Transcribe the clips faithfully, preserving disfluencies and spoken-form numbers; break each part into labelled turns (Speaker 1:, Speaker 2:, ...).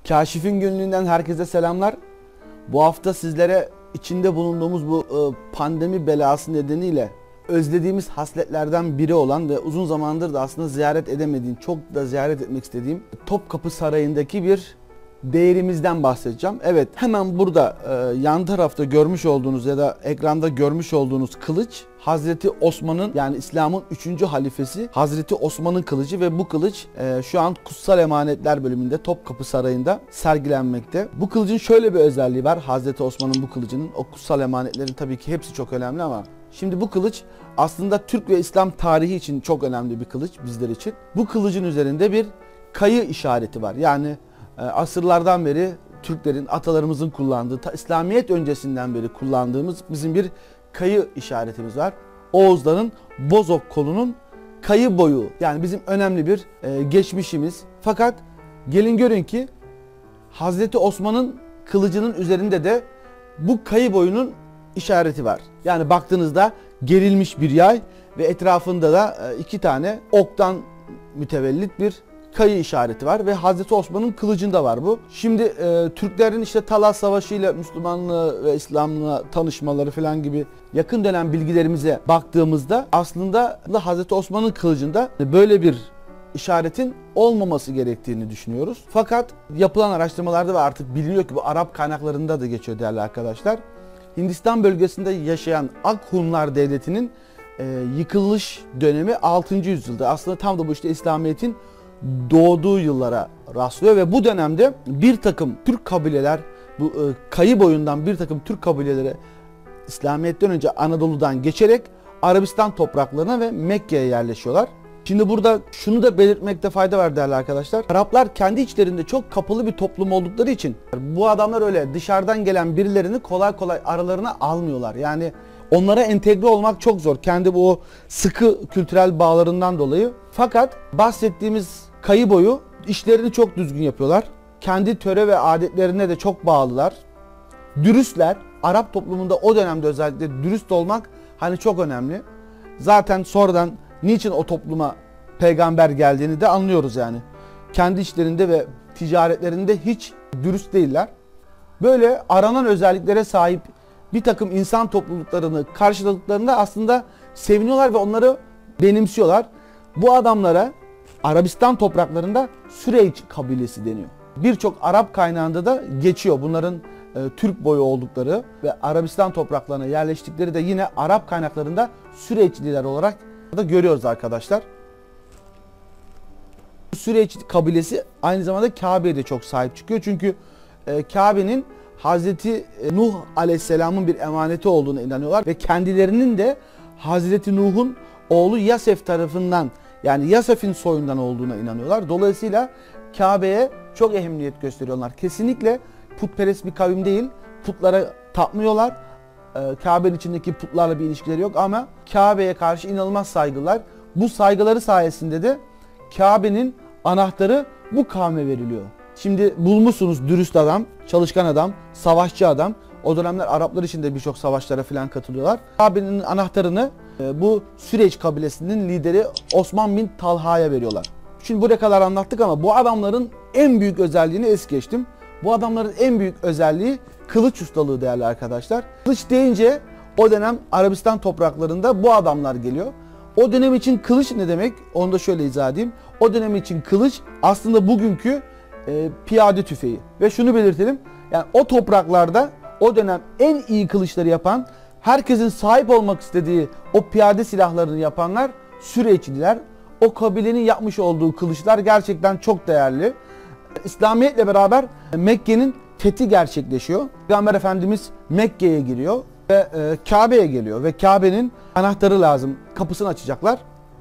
Speaker 1: Kaşif'in günlüğünden herkese selamlar. Bu hafta sizlere içinde bulunduğumuz bu pandemi belası nedeniyle özlediğimiz hasletlerden biri olan ve uzun zamandır da aslında ziyaret edemediğim, çok da ziyaret etmek istediğim Topkapı Sarayı'ndaki bir değerimizden bahsedeceğim. Evet, hemen burada yan tarafta görmüş olduğunuz ya da ekranda görmüş olduğunuz kılıç Hazreti Osman'ın, yani İslam'ın üçüncü halifesi Hazreti Osman'ın kılıcı ve bu kılıç e, şu an Kutsal Emanetler bölümünde Topkapı Sarayı'nda sergilenmekte. Bu kılıcın şöyle bir özelliği var. Hazreti Osman'ın bu kılıcının, o kutsal emanetlerin tabii ki hepsi çok önemli ama şimdi bu kılıç aslında Türk ve İslam tarihi için çok önemli bir kılıç bizler için. Bu kılıcın üzerinde bir kayı işareti var. Yani e, asırlardan beri Türklerin, atalarımızın kullandığı, ta İslamiyet öncesinden beri kullandığımız bizim bir kayı işaretimiz var. Oğuzların Bozok kolunun kayı boyu, yani bizim önemli bir e, geçmişimiz. Fakat gelin görün ki Hazreti Osman'ın kılıcının üzerinde de bu kayı boyunun işareti var. Yani baktığınızda gerilmiş bir yay ve etrafında da e, iki tane oktan mütevellit bir kayı işareti var ve Hazreti Osman'ın kılıcında var bu. Şimdi e, Türklerin işte Talas Savaşı ile Müslümanlığı ve İslam'la tanışmaları falan gibi yakın dönem bilgilerimize baktığımızda aslında Hazreti Osman'ın kılıcında böyle bir işaretin olmaması gerektiğini düşünüyoruz. Fakat yapılan araştırmalarda ve artık biliniyor ki bu Arap kaynaklarında da geçiyor değerli arkadaşlar. Hindistan bölgesinde yaşayan Akhunlar Devleti'nin e, yıkılış dönemi altıncı yüzyılda. Aslında tam da bu işte İslamiyet'in doğduğu yıllara rastlıyor ve bu dönemde bir takım Türk kabileler, bu e, kayı boyundan bir takım Türk kabileleri İslamiyet'ten önce Anadolu'dan geçerek Arabistan topraklarına ve Mekke'ye yerleşiyorlar. Şimdi burada şunu da belirtmekte fayda var değerli arkadaşlar. Araplar kendi içlerinde çok kapalı bir toplum oldukları için bu adamlar öyle dışarıdan gelen birilerini kolay kolay aralarına almıyorlar. Yani onlara entegre olmak çok zor. Kendi bu sıkı kültürel bağlarından dolayı. Fakat bahsettiğimiz kayı boyu işlerini çok düzgün yapıyorlar. Kendi töre ve adetlerine de çok bağlılar. Dürüstler. Arap toplumunda o dönemde özellikle dürüst olmak hani çok önemli. Zaten sonradan niçin o topluma peygamber geldiğini de anlıyoruz yani. Kendi işlerinde ve ticaretlerinde hiç dürüst değiller. Böyle aranan özelliklere sahip bir takım insan topluluklarını karşıladıklarında aslında seviniyorlar ve onları benimsiyorlar. Bu adamlara Arabistan topraklarında Süreyç kabilesi deniyor. Birçok Arap kaynağında da geçiyor bunların e, Türk boyu oldukları ve Arabistan topraklarına yerleştikleri de yine Arap kaynaklarında Süreçliler olarak da görüyoruz arkadaşlar. Süreç kabilesi aynı zamanda Kabe'ye de çok sahip çıkıyor. Çünkü e, Kabe'nin Hazreti Nuh Aleyhisselam'ın bir emaneti olduğuna inanıyorlar ve kendilerinin de Hazreti Nuh'un oğlu Yasef tarafından, yani Yasef'in soyundan olduğuna inanıyorlar. Dolayısıyla Kabe'ye çok ehemmiyet gösteriyorlar. Kesinlikle putperest bir kavim değil. Putlara tapmıyorlar. Kabe'nin içindeki putlarla bir ilişkileri yok ama Kabe'ye karşı inanılmaz saygılar. Bu saygıları sayesinde de Kabe'nin anahtarı bu kavme veriliyor. Şimdi bulmuşsunuz dürüst adam, çalışkan adam, savaşçı adam. O dönemler Araplar için de birçok savaşlara falan katılıyorlar. Kabe'nin anahtarını bu Süreç kabilesinin lideri Osman bin Talha'ya veriyorlar. Şimdi buraya kadar anlattık ama bu adamların en büyük özelliğini es geçtim. Bu adamların en büyük özelliği kılıç ustalığı değerli arkadaşlar. Kılıç deyince o dönem Arabistan topraklarında bu adamlar geliyor. O dönem için kılıç ne demek? Onu da şöyle izah edeyim. O dönem için kılıç aslında bugünkü e, piyade tüfeği. Ve şunu belirtelim. Yani o topraklarda o dönem en iyi kılıçları yapan, herkesin sahip olmak istediği o piyade silahlarını yapanlar Süreçliler. O kabilenin yapmış olduğu kılıçlar gerçekten çok değerli. İslamiyet'le beraber Mekke'nin fethi gerçekleşiyor. Peygamber Efendimiz Mekke'ye giriyor ve e, Kabe'ye geliyor ve Kabe'nin anahtarı lazım. Kapısını açacaklar.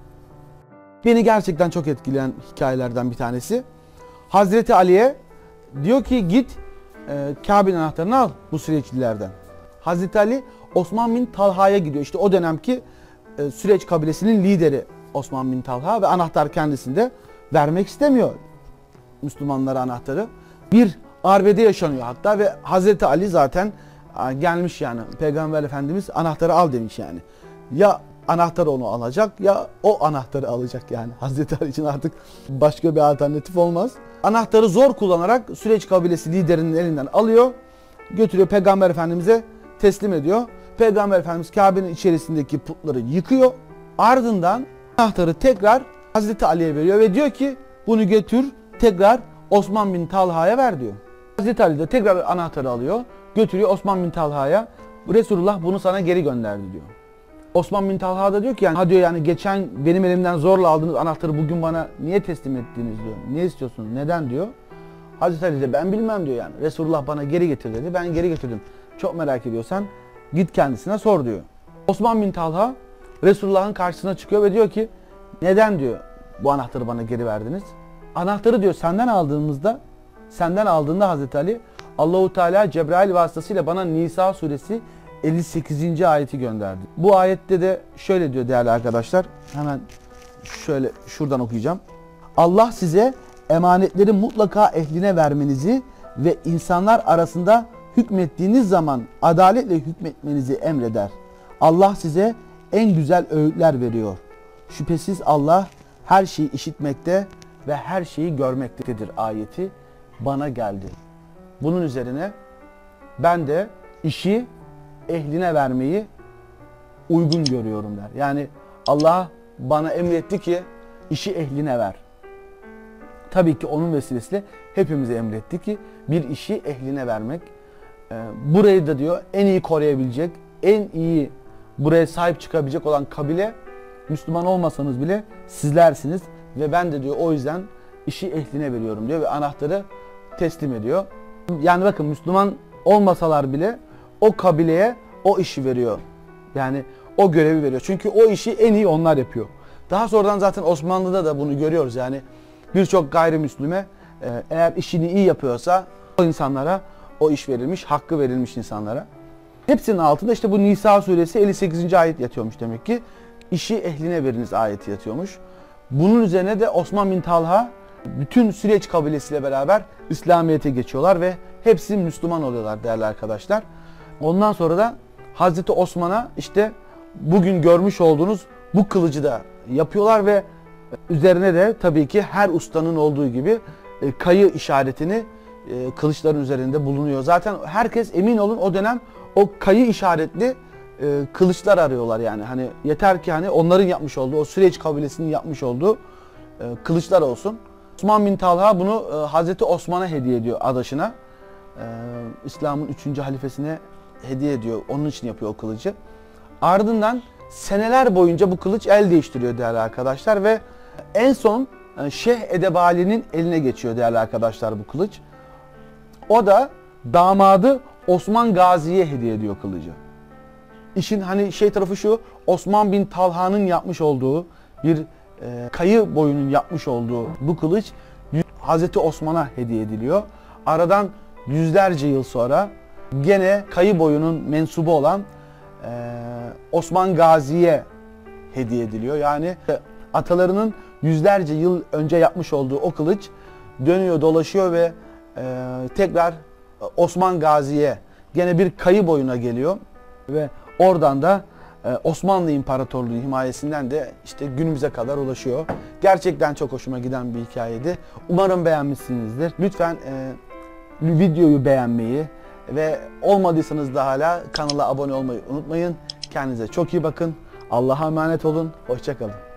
Speaker 1: Beni gerçekten çok etkileyen hikayelerden bir tanesi. Hazreti Ali'ye diyor ki git e, Kabe'nin anahtarını al bu Süreçlilerden. Hazreti Ali Osman bin Talha'ya gidiyor. İşte o dönemki e, Süreç kabilesinin lideri Osman bin Talha ve anahtar kendisinde vermek istemiyor Müslümanlara anahtarı. Bir arbede yaşanıyor hatta ve Hazreti Ali zaten gelmiş, yani Peygamber Efendimiz anahtarı al demiş yani. Ya anahtarı onu alacak ya o anahtarı alacak yani. Hazreti Ali için artık başka bir alternatif olmaz. Anahtarı zor kullanarak Süreç kabilesi liderinin elinden alıyor. Götürüyor Peygamber Efendimiz'e teslim ediyor. Peygamber Efendimiz Kabe'nin içerisindeki putları yıkıyor. Ardından anahtarı tekrar Hazreti Ali'ye veriyor ve diyor ki bunu götür tekrar Osman bin Talha'ya ver diyor. Hazreti Ali de tekrar anahtarı alıyor, götürüyor Osman bin Talha'ya. Resulullah bunu sana geri gönderdi diyor. Osman bin Talha da diyor ki yani ha diyor yani geçen benim elimden zorla aldığınız anahtarı bugün bana niye teslim ettiniz diyor. Niye istiyorsunuz? Neden diyor. Hazreti Ali de ben bilmem diyor yani. Resulullah bana geri getir dedi. Ben geri getirdim. Çok merak ediyorsan git kendisine sor diyor. Osman bin Talha Resulullah'ın karşısına çıkıyor ve diyor ki neden diyor bu anahtarı bana geri verdiniz? Anahtarı diyor senden aldığımızda senden aldığında Hazreti Ali Allahu Teala Cebrail vasıtasıyla bana Nisa suresi elli sekizinci ayeti gönderdi. Bu ayette de şöyle diyor değerli arkadaşlar. Hemen şöyle şuradan okuyacağım. Allah size emanetleri mutlaka ehline vermenizi ve insanlar arasında hükmettiğiniz zaman adaletle hükmetmenizi emreder. Allah size en güzel öğütler veriyor. Şüphesiz Allah her şeyi işitmekte ve her şeyi görmektedir ayeti bana geldi. Bunun üzerine ben de işi ehline vermeyi uygun görüyorum der. Yani Allah bana emretti ki işi ehline ver. Tabii ki onun vesilesiyle hepimize emretti ki bir işi ehline vermek. Burayı da diyor en iyi koruyabilecek, en iyi buraya sahip çıkabilecek olan kabile Müslüman olmasanız bile sizlersiniz. Ve ben de diyor o yüzden işi ehline veriyorum diyor ve anahtarı teslim ediyor. Yani bakın Müslüman olmasalar bile o kabileye o işi veriyor. Yani o görevi veriyor. Çünkü o işi en iyi onlar yapıyor. Daha sonradan zaten Osmanlı'da da bunu görüyoruz. Yani birçok gayrimüslime eğer işini iyi yapıyorsa o insanlara o iş verilmiş, hakkı verilmiş insanlara. Hepsinin altında işte bu Nisa suresi elli sekizinci ayet yatıyormuş demek ki. İşi ehline veriniz ayeti yatıyormuş. Bunun üzerine de Osman bin Talha bütün Süreç kabilesiyle beraber İslamiyet'e geçiyorlar ve hepsi Müslüman oluyorlar değerli arkadaşlar. Ondan sonra da Hazreti Osman'a işte bugün görmüş olduğunuz bu kılıcı da yapıyorlar ve üzerine de tabii ki her ustanın olduğu gibi kayı işaretini kılıçların üzerinde bulunuyor. Zaten herkes emin olun o dönem o kayı işaretli kılıçlar arıyorlar yani. Hani yeter ki hani onların yapmış olduğu, o Süreç kabilesinin yapmış olduğu kılıçlar olsun. Osman bin Talha bunu Hazreti Osman'a hediye ediyor adaşına. İslam'ın üçüncü halifesine hediye ediyor. Onun için yapıyor o kılıcı. Ardından seneler boyunca bu kılıç el değiştiriyor değerli arkadaşlar ve en son Şeyh Edebali'nin eline geçiyor değerli arkadaşlar bu kılıç. O da damadı Osman Gazi'ye hediye ediyor kılıcı. İşin hani şey tarafı şu, Osman bin Talha'nın yapmış olduğu bir e, kayı boyunun yapmış olduğu bu kılıç Hazreti Osman'a hediye ediliyor. Aradan yüzlerce yıl sonra gene kayı boyunun mensubu olan e, Osman Gazi'ye hediye ediliyor. Yani atalarının yüzlerce yıl önce yapmış olduğu o kılıç dönüyor dolaşıyor ve e, tekrar Osman Gazi'ye gene bir kayı boyuna geliyor ve oradan da e, Osmanlı İmparatorluğu himayesinden de işte günümüze kadar ulaşıyor. Gerçekten çok hoşuma giden bir hikayeydi. Umarım beğenmişsinizdir. Lütfen e, videoyu beğenmeyi ve olmadıysanız da hala kanala abone olmayı unutmayın. Kendinize çok iyi bakın. Allah'a emanet olun. Hoşça kalın.